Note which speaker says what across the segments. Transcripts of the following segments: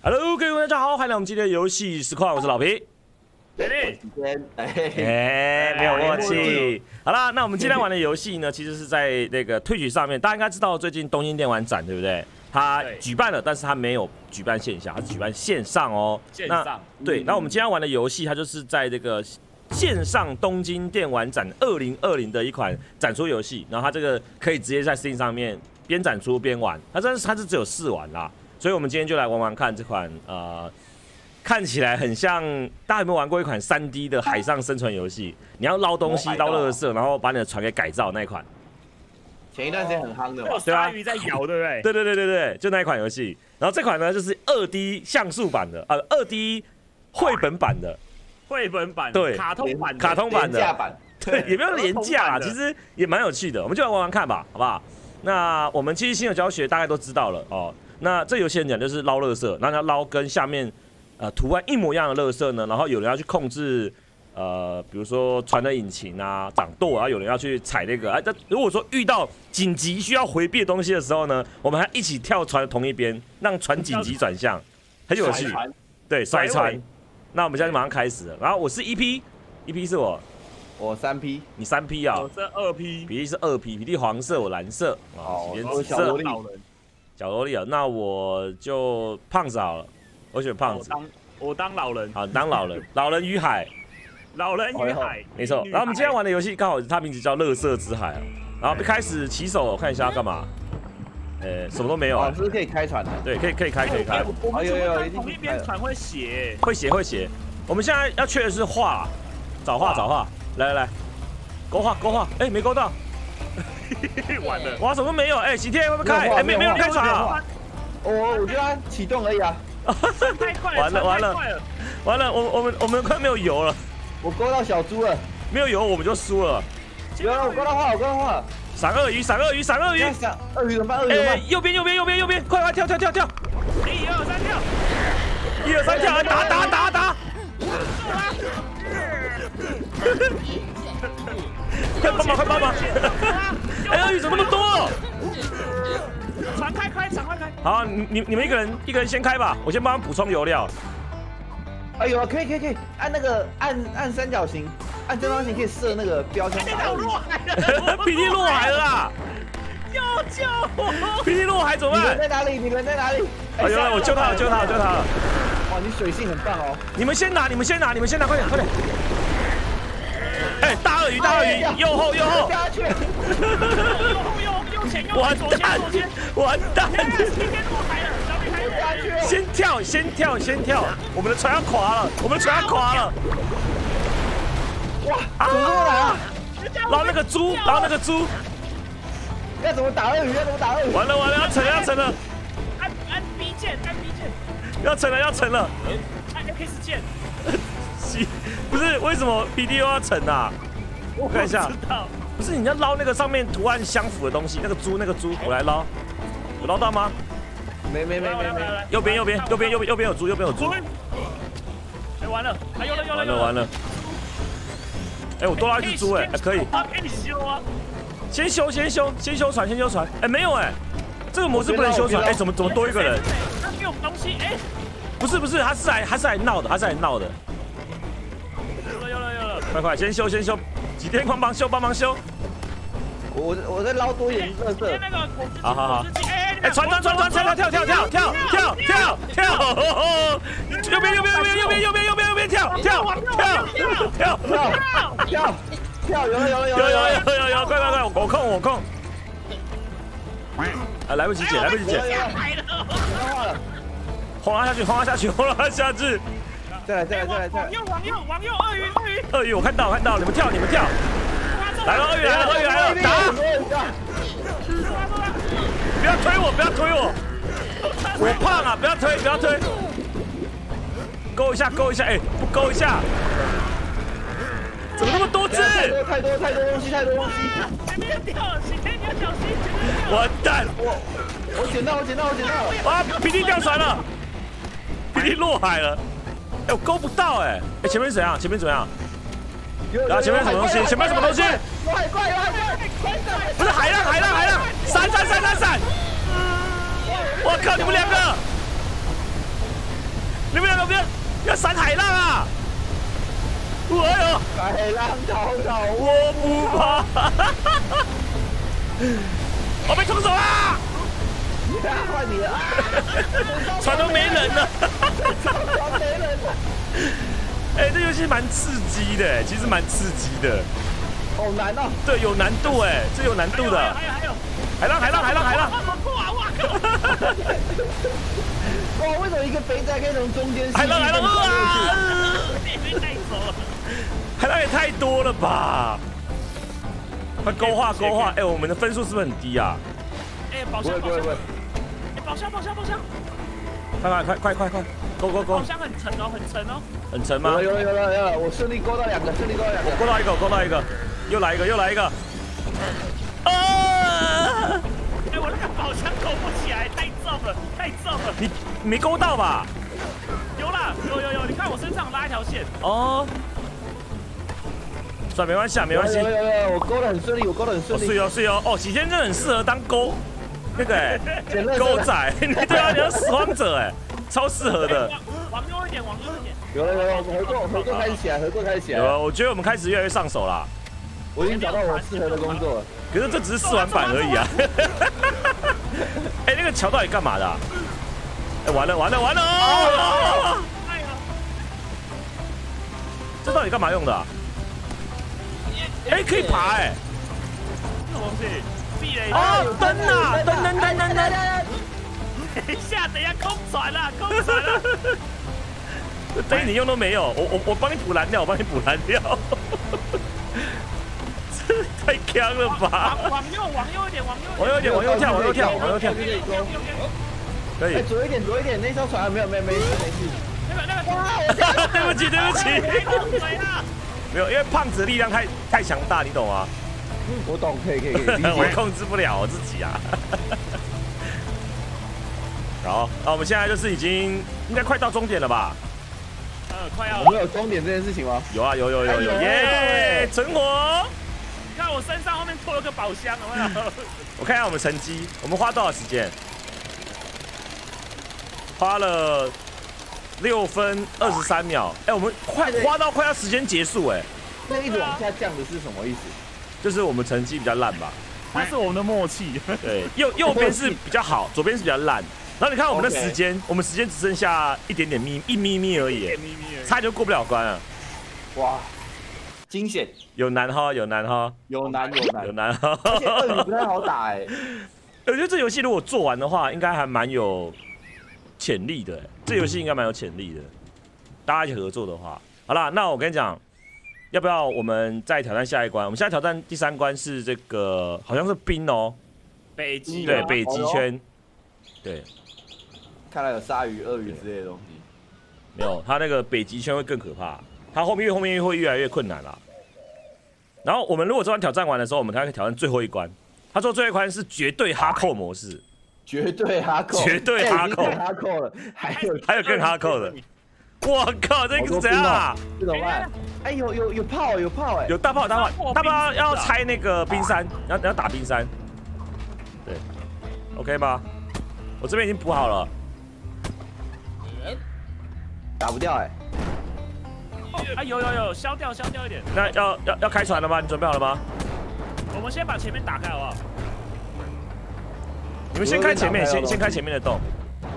Speaker 1: Hello， 各位大家好，欢迎来我们今天的游戏实况，我是老皮。没有默契。好啦，那我们今天玩的游戏呢，其实是在那个Twitch上面，大家应该知道最近东京电玩展，对不对？它举办了，但是它没有举办线下，它是举办线上哦。
Speaker 2: 线上。
Speaker 1: 对，那我们今天玩的游戏，它就是在这个线上东京电玩展2020的一款展出游戏，然后它这个可以直接在 Steam 上面边展出边玩，它是只有试玩啦，所以我们今天就来玩玩看这款看起来很像，大家有没有玩过一款3D 的海上生存游戏？你要捞东西、捞垃圾，然后把你的船给改造那一款。
Speaker 3: 前一段时间很夯的嘛，
Speaker 2: 对啊，鲨鱼在咬，对不对？
Speaker 1: 对，就那一款游戏。然后这款呢，就是2D 像素版的，2D 绘本版的。
Speaker 2: 绘本版，
Speaker 1: 对，
Speaker 2: 卡通版
Speaker 1: 的，对，也没有廉价啦，其实也蛮有趣的，我们就来玩玩看吧，好不好？那我们其实新手教学大概都知道了哦。那这游戏很讲就是捞垃圾，然后要捞跟下面图案一模一样的垃圾呢，然后有人要去控制比如说船的引擎啊、掌舵，然后有人要去踩那个。如果说遇到紧急需要回避的东西的时候呢，我们还一起跳船的同一边，让船紧急转向，很有趣。对，甩船。那我们现在马上开始了。然后我是1P，是我
Speaker 3: 3P，
Speaker 1: 你3P 啊？
Speaker 2: 我是2P，
Speaker 1: 比利是2P，比利黄色，我蓝色，
Speaker 3: 哦，
Speaker 1: 紫色。
Speaker 3: 小
Speaker 1: 萝莉啊，那我就胖子好了，我选胖子。
Speaker 2: 我当老人。
Speaker 1: 好，当老人，老人与海。
Speaker 2: 老人与海，
Speaker 1: 没错。然后我们今天玩的游戏刚好它名字叫《垃圾之海》，然后一开始起手，我看一下要干嘛？什么都没有啊。
Speaker 3: 是不是可以开船的？
Speaker 1: 对，可以开。
Speaker 2: 我们同一边船会斜。
Speaker 1: 会斜。我们现在要缺的是画，找画。来，勾画。哎，没勾到。
Speaker 2: 完了。
Speaker 1: 哇，什么都没有？哎，喜天会不会开？哎，没有人开船啊。
Speaker 3: 我觉得它启动而已啊。
Speaker 2: 太快了。
Speaker 1: 完了，我们快没有油了。
Speaker 3: 我勾到小猪了。没
Speaker 1: 有油我们就输了。
Speaker 3: 有了，我勾到画。
Speaker 1: 闪鳄鱼！
Speaker 3: 鳄鱼怎么办？
Speaker 1: 哎，右边，快跳！1、2、3跳！1、2、3跳！打！快帮忙！哎，鳄鱼怎么那么多？
Speaker 2: 船开！
Speaker 1: 好，你们一个人先开吧，我先帮他补充油料。
Speaker 3: 哎呦，可以，按那个按三角形，按正方形可以射那个标枪。
Speaker 1: PD 落海了啦！
Speaker 2: 救我
Speaker 1: ！PD 落海怎么办？
Speaker 3: 你人在哪里？
Speaker 1: 哎呦，我救他了！
Speaker 3: 哇，你水性很棒哦！
Speaker 1: 你们先拿，快点！哎，大鳄鱼，右后！右前！完蛋！先跳！我们的船要垮了！
Speaker 3: 哇！怎么过来啊？
Speaker 1: 捞那个猪！
Speaker 3: 要怎么打鳄鱼？
Speaker 1: 完了！要沉了！
Speaker 2: 按 B 键。
Speaker 1: 要沉了！
Speaker 2: 按 X 键。
Speaker 1: 不是，为什么 PD 又要沉啊？我看一下。不是，你要捞那个上面图案相符的东西，那个猪，我来捞。有捞到吗？
Speaker 3: 没。
Speaker 1: 右边有猪。
Speaker 2: 哎，完了！
Speaker 1: 完了！哎，我多拉一只猪，哎，可以。
Speaker 2: 给你修啊！
Speaker 1: 先修船。哎，没有哎，这个模式不能修船。哎，怎么多一个人？
Speaker 2: 他给我们东西，哎。
Speaker 1: 不是，他是来闹的。
Speaker 2: 有了！
Speaker 1: 快，先修！几天帮忙修！
Speaker 3: 我在捞多一点垃圾。
Speaker 1: 好！哎，船！跳！右边跳！有！快！我控！啊，来不及捡！轰他下去！
Speaker 3: 再来！
Speaker 2: 往右！
Speaker 1: 鳄鱼，我看到，你们跳！来了，鳄鱼来了，打！不要推我！我胖啊！不要推！勾一下！哎，不勾一下！怎么那么多只？
Speaker 3: 太多东西！
Speaker 2: 前面掉，你要小心！
Speaker 1: 完蛋！
Speaker 3: 我捡到了！
Speaker 1: 啊 ！PD 掉船了 ，PD 落海了。哎，我勾不到哎！哎，前面怎样？然后前面什么东西？
Speaker 3: 有海怪！
Speaker 1: 不是海浪！闪！我靠，你们两个！ 不要闪海浪啊！哎呦，
Speaker 3: 海浪滔滔，
Speaker 1: 我不怕。我被冲走啦！
Speaker 3: 换你了，
Speaker 1: 船都没人了。
Speaker 3: 船没人了。
Speaker 1: 哎，这游戏蛮刺激的，其实蛮刺激的。
Speaker 3: 好难哦。
Speaker 1: 对，有难度哎，这有难度的。
Speaker 2: 还有，
Speaker 1: 海浪！
Speaker 2: 哇！
Speaker 3: 哇，为什么一个肥仔可以从中间？
Speaker 1: 海浪！
Speaker 2: 你被带走了。
Speaker 1: 海浪也太多了吧！快勾画！哎，我们的分数是不是很低啊？
Speaker 2: 哎，宝箱！哎，宝箱！
Speaker 1: 快！勾！
Speaker 2: 宝箱很沉哦。
Speaker 1: 很沉吗？
Speaker 3: 有了，我顺利勾到两个。
Speaker 1: 我勾到一个，又来一个。啊！
Speaker 2: 哎，我那个宝箱勾不起来，太重了。
Speaker 1: 你没勾到吧？
Speaker 2: 有啦，有，你看我身上拉一条线。
Speaker 1: 哦。算没关系。
Speaker 3: 有，我勾得很顺利。
Speaker 1: 是哦。哦，喜天真的很适合当勾那个勾仔，对啊，你要拾荒者哎，超适合的。
Speaker 2: 往右一点。
Speaker 3: 有，合作开始起来。
Speaker 1: 有，我觉得我们开始越来越上手啦。
Speaker 3: 我已经找到我适合的工作了。
Speaker 1: 可是这只是试玩版而已啊！哎，那个桥到底干嘛的？哎，完了！这到底干嘛用的？哎，可以爬哎！
Speaker 2: 什么东西？避雷！
Speaker 1: 哦，灯！
Speaker 2: 等一下，空船了！
Speaker 1: 灯你用都没有，我帮你补燃料，这太强了吧！
Speaker 2: 往右一点，
Speaker 1: 往右跳。可以。
Speaker 3: 哎，左一点，那艘船没事。
Speaker 2: 那个，
Speaker 1: 对不起。没有，因为胖子的力量太强大，你懂吗？
Speaker 3: 我懂，可以。
Speaker 1: 我控制不了我自己啊。好，那我们现在就是应该快到终点了吧？
Speaker 2: 快要。
Speaker 3: 我们有终点这件事情吗？
Speaker 1: 有，耶！存活。
Speaker 2: 你看我身上后面拖了个宝箱，有没有？
Speaker 1: 我看一下我们成绩，我们花多少时间？花了6分23秒。哎，我们花到快要时间结束哎。
Speaker 3: 那一直往下降的是什么意思？
Speaker 1: 就是我们成绩比较烂吧。
Speaker 2: 那是我们的默契。
Speaker 1: 对，右边是比较好，左边是比较烂。然后你看我们的时间，我们时间只剩下1咪而已，差点就过不了关了。
Speaker 3: 哇，惊险！
Speaker 1: 有难哈。
Speaker 3: 有难哈。而且鳄鱼不太好打哎。
Speaker 1: 我觉得这游戏如果做完的话，应该还蛮有潜力的。这游戏应该蛮有潜力的，大家一起合作的话。好啦，那我跟你讲，要不要我们再挑战下一关？我们现在挑战第3关是这个，好像是冰哦，
Speaker 2: 北极
Speaker 1: 圈，对。
Speaker 3: 看来有鲨鱼、鳄鱼之类的东西。
Speaker 1: 没有，它那个北极圈会更可怕，它后面会越来越困难啦。然后我们如果这关挑战完的时候，我们才可以挑战最后一关。他说最后一关是绝对哈扣模式，
Speaker 3: 绝对哈扣了，
Speaker 1: 还有更哈扣的。我靠，这个是怎样啊？
Speaker 3: 这怎么办？哎，有炮哎，
Speaker 1: 有大炮要拆那个冰山，要打冰山。对 ，OK 吗？我这边已经补好了。
Speaker 3: 打不掉哎！
Speaker 2: 啊有，消掉一点。
Speaker 1: 那要开船了吗？你准备好了吗？
Speaker 2: 我们先把前面打开好不好？
Speaker 1: 你们先开前面，先开前面的洞。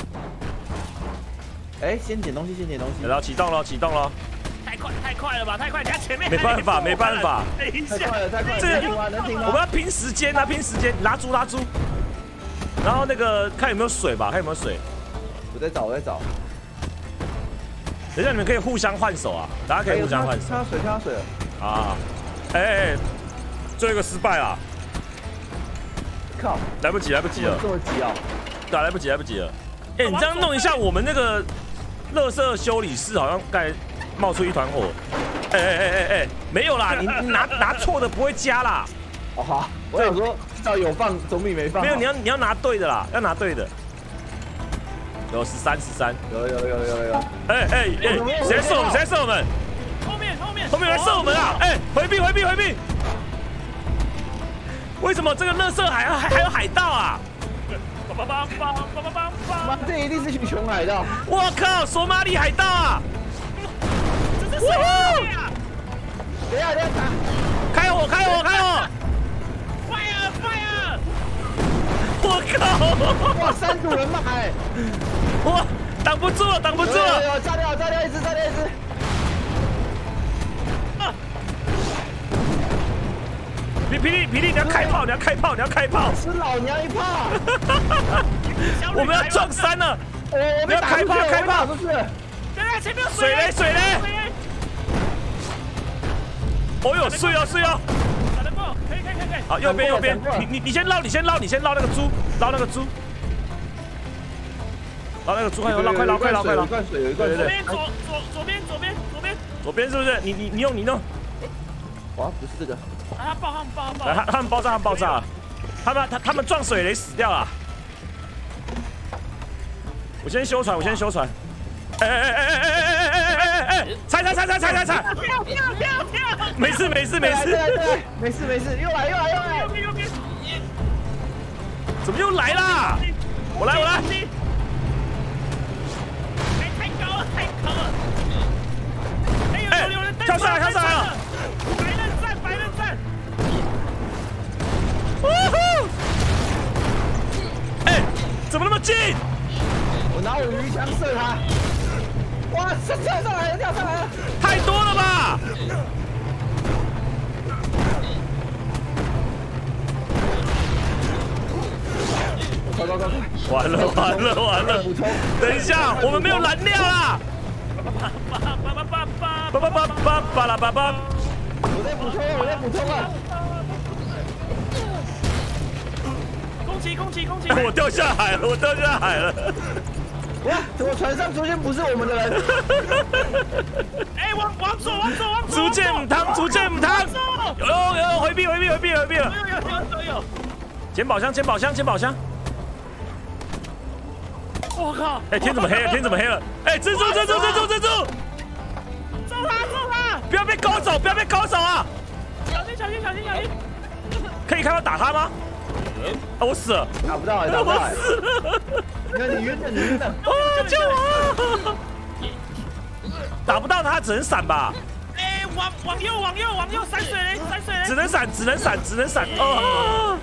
Speaker 3: 哎，先捡东西。
Speaker 1: 然后启动了。
Speaker 2: 太快了吧！太快，你看前面。
Speaker 1: 没办法。
Speaker 2: 等一下，
Speaker 3: 太快了！
Speaker 1: 这
Speaker 3: 能停吗？
Speaker 1: 我们要拼时间，拉猪。然后那个看有没有水吧，
Speaker 3: 我在找。
Speaker 1: 等一下你们可以互相换手啊，大家可以互相换手。
Speaker 3: 看到水了。
Speaker 1: 啊！哎，最后一个失败了。
Speaker 3: 靠！
Speaker 1: 来不及了。
Speaker 3: 这么急啊！
Speaker 1: 对，来不及了。哎，你这样弄一下，我们那个垃圾修理室好像刚才冒出一团火。哎，没有啦，你拿错的不会加啦。
Speaker 3: 哦好，我想说至少有放总比没放。
Speaker 1: 没有，你要拿对的啦，要拿对的。有13，
Speaker 3: 有。
Speaker 1: 哎，谁在射我们？
Speaker 2: 后面
Speaker 1: 有人射我们啊！哎，回避！为什么这个垃圾还有海盗啊？
Speaker 3: 妈，这一定是群穷海盗！
Speaker 1: 我靠，索马里海盗啊！
Speaker 2: 这是谁啊？
Speaker 3: 等一下，
Speaker 1: 开火
Speaker 2: ！Fire！
Speaker 1: 我靠！
Speaker 3: 哇，3组人马哎！
Speaker 1: 哇，挡不住了！
Speaker 3: 有，炸掉一只！
Speaker 1: 霹雳，你要开炮！
Speaker 3: 吃老娘一炮！
Speaker 1: 我们要撞山了！
Speaker 3: 你
Speaker 1: 要开炮！
Speaker 3: 不是？
Speaker 2: 对，前面有
Speaker 1: 水雷！哦呦，水哦！
Speaker 2: 打得过，可以。
Speaker 1: 好，右边，你先捞那个猪，捞那个猪，快捞！
Speaker 3: 有一罐水。
Speaker 1: 左边是不是？你弄。
Speaker 3: 哇，不是这个。
Speaker 2: 他们
Speaker 1: 爆炸了！他们撞水雷死掉了。我先修船。踩！
Speaker 2: 跳！
Speaker 1: 没事，又来！
Speaker 2: 右边！
Speaker 1: 怎么又来啦？我来！
Speaker 2: 太高了！哎，有人
Speaker 1: 跳上来了！
Speaker 2: 白刃战！
Speaker 1: 哎，怎么那么近？
Speaker 3: 我拿我鱼枪射他！哇，跳上来了！
Speaker 1: 太多了吧！
Speaker 3: 快！
Speaker 1: 完了！等一下，我们没有燃料啦！
Speaker 3: 我在补充啊！
Speaker 2: 攻击！
Speaker 1: 我掉下海了！
Speaker 3: 哇，怎么船上出现不是我们的人？
Speaker 2: 哎，往左！
Speaker 1: 逐渐母汤！有，回避了！
Speaker 2: 有！
Speaker 1: 捡宝箱！
Speaker 2: 我靠！
Speaker 1: 哎，天怎么黑了？哎，蜘蛛！
Speaker 2: 揍他！
Speaker 1: 不要被勾走啊！
Speaker 2: 小心！
Speaker 1: 可以开炮打他吗？啊，我死了！
Speaker 3: 打不到！
Speaker 1: 我死了！
Speaker 3: 你晕了！
Speaker 1: 哦，救我！打不到他，只能闪吧？
Speaker 2: 哎，往右，闪水雷！
Speaker 1: 只能闪！哦！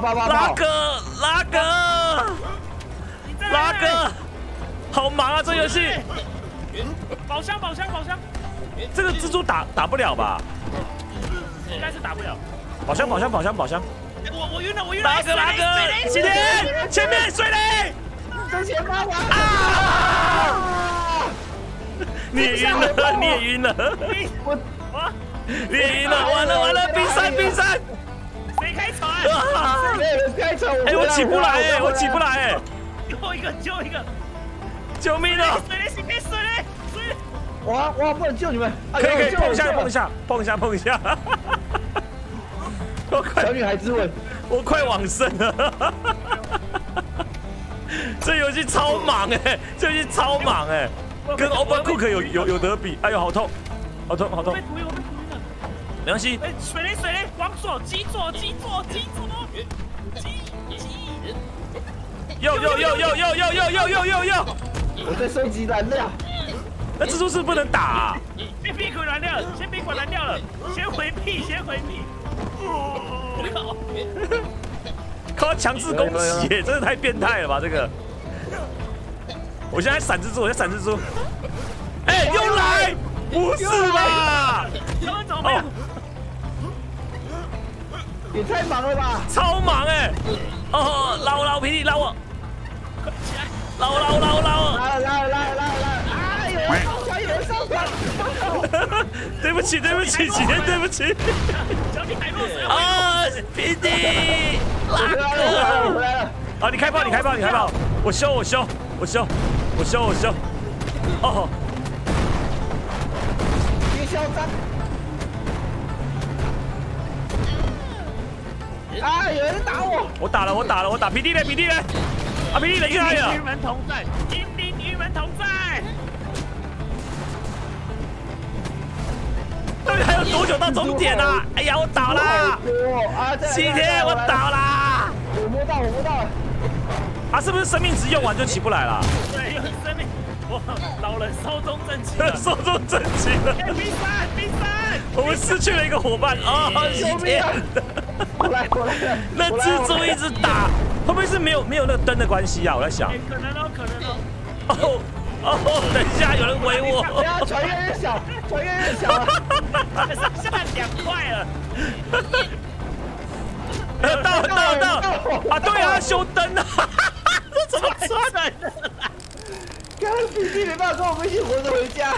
Speaker 1: 拉哥，好忙啊！这游戏。
Speaker 2: 宝箱！
Speaker 1: 这个蜘蛛打不了吧？
Speaker 2: 应该是打不了。
Speaker 1: 宝箱！
Speaker 2: 我晕了！
Speaker 1: 拉哥，西天，前面水雷！
Speaker 3: 在前方
Speaker 1: 啊！你也晕了！你也晕了！完了！冰山！
Speaker 2: 谁开船？
Speaker 3: 没有人开船！
Speaker 1: 哎，我起不来！
Speaker 2: 救一个！
Speaker 1: 救命啊！
Speaker 2: 水雷！
Speaker 3: 哇，不能救你们！
Speaker 1: 可以碰一下！
Speaker 3: 小女孩之吻，
Speaker 1: 我快往生了！这游戏超忙哎，跟 Overcook 有得比。哎呦，好痛！没关系。
Speaker 2: 哎，水雷，往左，击左！
Speaker 1: 右！
Speaker 3: 我在收集燃料。
Speaker 1: 那蜘蛛是不能打啊？
Speaker 2: 先别管燃料了，先回避。
Speaker 1: 靠强制攻击耶，真的太变态了吧！这个，我现在闪蜘蛛，哎，又来，不是吧？
Speaker 2: 哦，
Speaker 3: 也太忙了吧！
Speaker 1: 超忙哎！哦，捞霹雳，捞我！
Speaker 2: 快起来！
Speaker 1: 捞！
Speaker 3: 啊！有人上船！
Speaker 1: 对不起，启天，对不起。
Speaker 2: 小弟海落水
Speaker 1: 啊，霹雳，拉
Speaker 3: 哥，回来了！
Speaker 1: 啊，你开炮！我修！哦，
Speaker 3: 别嚣张！啊！有人打我！
Speaker 1: 我打霹雳嘞！啊，霹雳雷去哪里了？
Speaker 2: 与门同在，金兵与门同在。
Speaker 1: 到底还有多久到终点啊？哎呀，我倒啦！西天，我倒啦！
Speaker 3: 我摸到了。
Speaker 1: 他是不是生命值用完就起不来了？
Speaker 2: 对，用生命，哇，老人寿终正寝了，
Speaker 1: 寿终正寝了。
Speaker 2: 哎，冰山，冰山，
Speaker 1: 我们失去了一个伙伴啊！
Speaker 3: 救命啊！我来了。
Speaker 1: 那蜘蛛一直打，会不会是没有那个灯的关系啊？我在想。
Speaker 2: 可能哦，可能哦。
Speaker 1: 等一下，有人围我。
Speaker 3: 等下船越来越小，船越来越小了。
Speaker 2: 上下2块了。
Speaker 1: 到啊！对啊，修灯啊！这怎么穿来的？
Speaker 3: 刚刚弟弟没办法跟我们一起活着回家。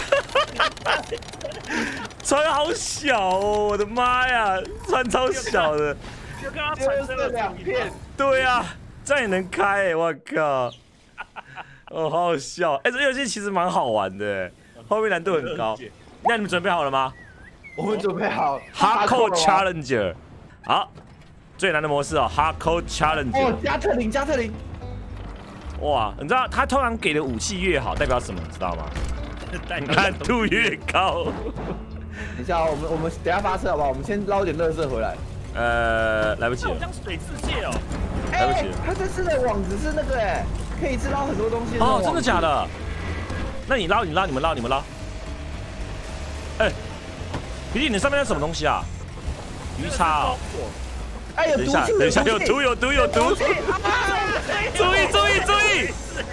Speaker 1: 船好小哦，我的妈呀，船超小的。
Speaker 2: 就刚刚产生了
Speaker 3: 2片。
Speaker 1: 对啊，这样也能开哎！我靠。哦，好好笑！哎，这游戏其实蛮好玩的，后面难度很高。那你们准备好了吗？
Speaker 3: 我们准备好。
Speaker 1: Hardcore Challenger， 好，最难的模式哦 ，Hardcore Challenger。
Speaker 3: 哦，加特林，加特林。
Speaker 1: 哇，你知道他通常给的武器越好，代表什么？你知道吗？难度越高。
Speaker 3: 等一下，我们等下发车好不好？我们先捞点垃圾回来。
Speaker 1: 来不及了。
Speaker 2: 好像水世界哦。
Speaker 1: 来不及了。
Speaker 3: 他这次的网子是那个哎。可以吃捞很多东西
Speaker 1: 哦，真的假的？那你们捞。哎，皮弟，你上面那什么东西啊？鱼叉哦。
Speaker 3: 哎，有毒！
Speaker 1: 等一下，有毒！注意！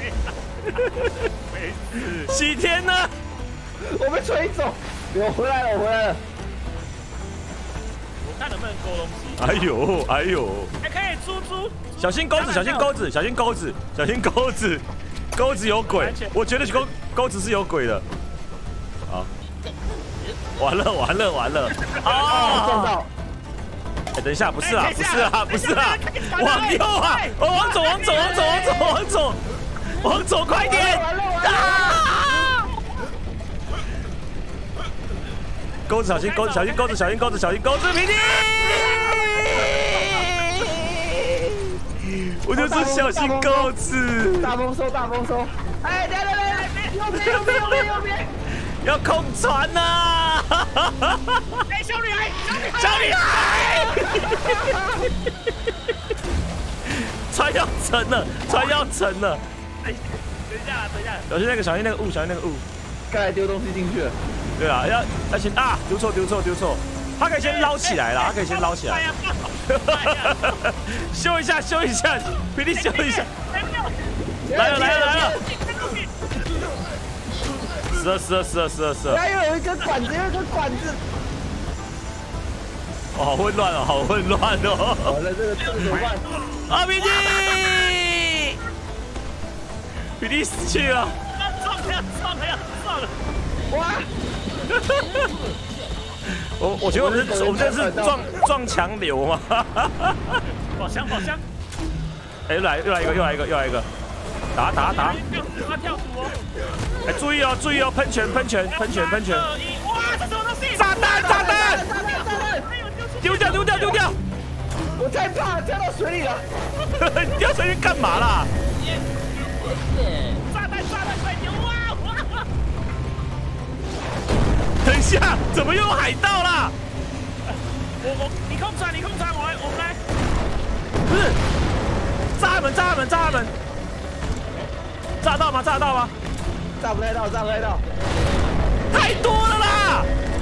Speaker 1: 喜天呢？
Speaker 3: 我被吹走。我回来了。
Speaker 2: 我看能不能勾东西。
Speaker 1: 哎呦！
Speaker 2: 还可以猪。
Speaker 1: 小心钩子，钩子有鬼，我觉得钩子是有鬼的。好，完了！啊！
Speaker 3: 撞到！
Speaker 1: 哎，等一下，不是啊，往右啊！往左，快点！啊！钩子，小心钩子，平地！我就说小心钩子，
Speaker 3: 大丰收！哎，来，右边，
Speaker 1: 要控船呐！
Speaker 2: 哎，小女孩，
Speaker 1: 船要沉了！
Speaker 2: 等一下，
Speaker 1: 小心那个雾，
Speaker 3: 刚才丢东西进去了。
Speaker 1: 对啊，要先啊，丢错，他可以先捞起来了，修一下，皮弟修一下，来了，是。
Speaker 3: 还有一根管子，
Speaker 1: 哦，好混乱哦。
Speaker 3: 好了，这个怎么办？
Speaker 1: 啊，皮弟死去了。
Speaker 2: 撞了！
Speaker 3: 哇！
Speaker 1: 我觉得我们这是撞墙流嘛。
Speaker 2: 宝箱！
Speaker 1: 哎，又来一个，打！
Speaker 2: 他跳图哦！
Speaker 1: 哎，注意哦，喷泉！
Speaker 2: 哇，这什么东西？
Speaker 1: 炸弹！丢掉！
Speaker 3: 我太怕掉到水里了。
Speaker 1: 你掉水里干嘛啦？
Speaker 2: 炸弹快丢！哇！
Speaker 1: 等一下，怎么又有海盗啦？
Speaker 2: 你控船，我们来。
Speaker 1: 不是，炸门！炸到吗？
Speaker 3: 炸不太到。
Speaker 1: 太多了啦！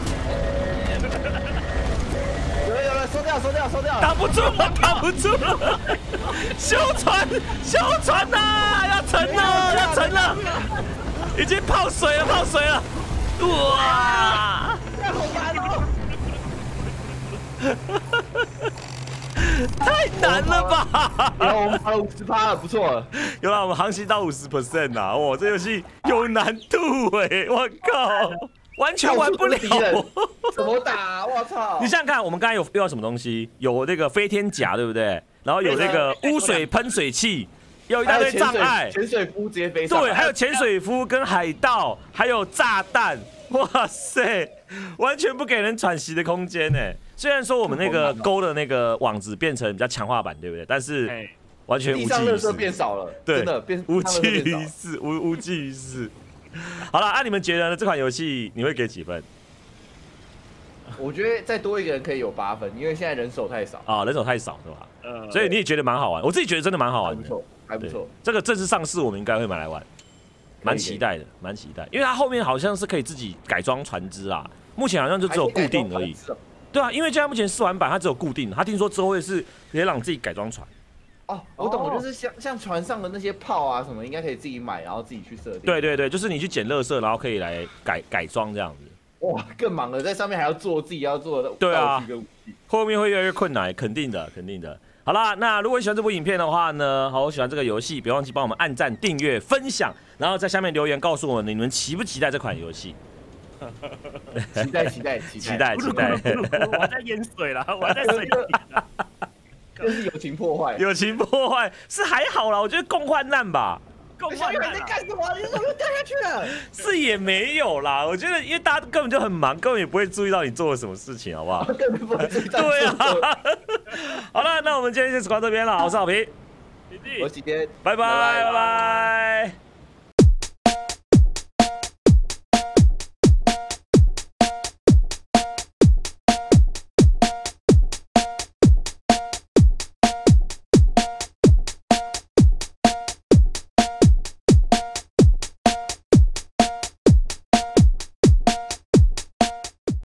Speaker 3: 有了，收掉。
Speaker 1: 挡不住了！修船呐！要沉了！已经泡水了！哇！
Speaker 3: 好难哦！
Speaker 1: 太难了吧！
Speaker 3: 我们爬了50%了，不错了。
Speaker 1: 有了，我们航行到50% 呐！哇，这游戏有难度哎！我靠，完全玩不了。
Speaker 3: 怎么打？我操！
Speaker 1: 你想想看，我们刚才有遇到什么东西？有那个飞天甲，对不对？然后有那个污水喷水器，有一大堆障碍。
Speaker 3: 潜水夫直接飞上。
Speaker 1: 对，还有潜水夫跟海盗，还有炸弹。哇塞，完全不给人喘息的空间呢。虽然说我们那个钩的那个网子变成比较强化版，对不对？但是完全无济于事，
Speaker 3: 变少了，
Speaker 1: 对，
Speaker 3: 真的变
Speaker 1: 无济于事，无济于事。好了，你们觉得呢？这款游戏你会给几分？
Speaker 3: 我觉得再多一个人可以有8分，因为现在人手太少
Speaker 1: 啊，人手太少是吧？所以你也觉得蛮好玩，我自己觉得真的蛮好玩的，
Speaker 3: 还不错。
Speaker 1: 这个正式上市，我们应该会买来玩，蛮期待的，蛮期待，因为它后面好像是可以自己改装船只啊，目前好像就只有固定而已。对啊，因为现在目前试玩版它只有固定，他听说之后会是可以让自己改装船。
Speaker 3: 哦，我懂了，就是像船上的那些炮啊什么，应该可以自己买，然后自己去设定。
Speaker 1: 对对对，就是你去捡垃圾，然后可以来改装这样子。
Speaker 3: 哇，更忙了，在上面还要做自己要做的
Speaker 1: 道
Speaker 3: 具跟武器，
Speaker 1: 后面会越来越困难，肯定的，肯定的。好啦，那如果你喜欢这部影片的话呢，好，我喜欢这个游戏，别忘记帮我们按赞、订阅、分享，然后在下面留言告诉我你们期不期待这款游戏。
Speaker 3: 期待！
Speaker 2: 我还在淹水了，我还在水里。
Speaker 3: 这是友情破坏，
Speaker 1: 友情破坏是还好啦，我觉得共患难吧。
Speaker 2: 共患难
Speaker 3: 在干什么？你怎么掉下去了？
Speaker 1: 是也没有啦，我觉得因为大家根本就很忙，根本也不会注意到你做了什么事情，好不好？
Speaker 3: 根本不会注意到。
Speaker 1: 对啊。好了，那我们今天就到这边了，我是好平，
Speaker 3: 我是喜天，
Speaker 1: 拜拜。